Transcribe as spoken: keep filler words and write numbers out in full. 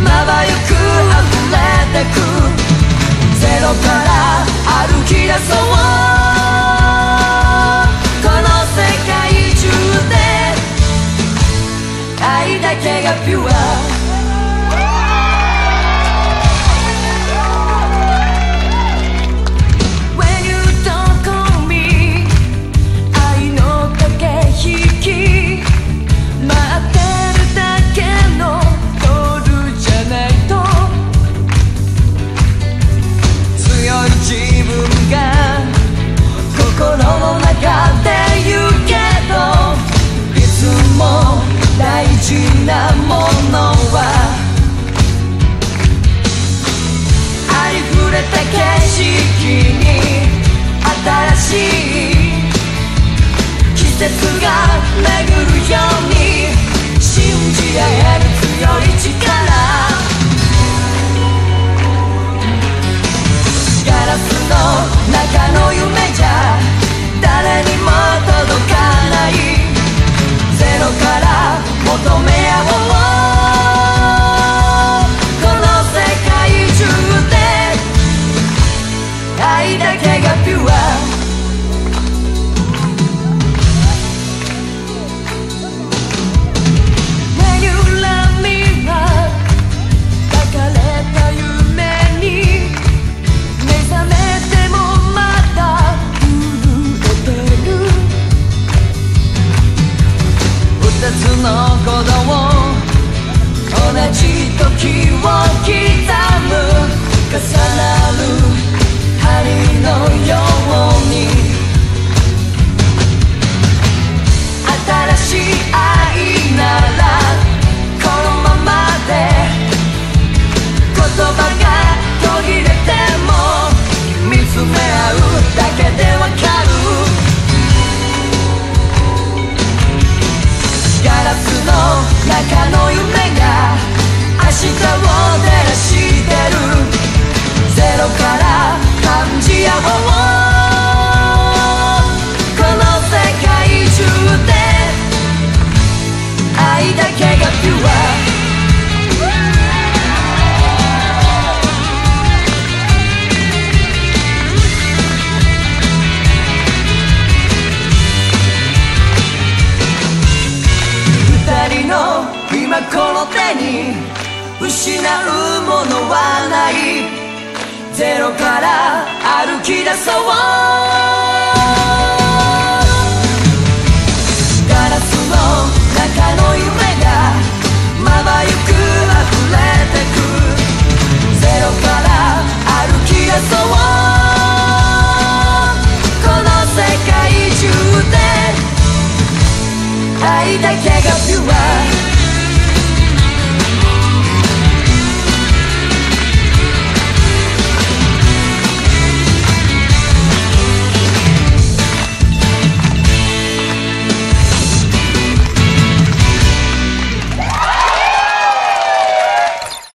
まばゆく溢れてくゼロから歩き出そうこの世界中で愛だけがピュア心の中で言うけどいつも大事なものはありふれた景色に新しい季節が巡るように信じ合える強い力ガラスの中の夢じゃ誰にも届かないゼロから求め合おうこの世界中で愛だけがピュア二つの鼓動同じ時を刻む重なる針のように新しい愛ならこのままで言葉が途切れても見つめ合うだけでわかるガラスの中の夢が明日を照らしてるゼロから感じ合おうこの世界中で愛だけがピュア今この手に失うものはないゼロから歩き出そうガラスの中の夢がまばゆく溢れてくゼロから歩き出そうこの世界中で愛だけがピュア